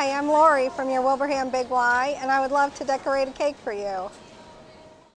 Hi, I'm Lori from your Wilbraham Big Y, and I would love to decorate a cake for you.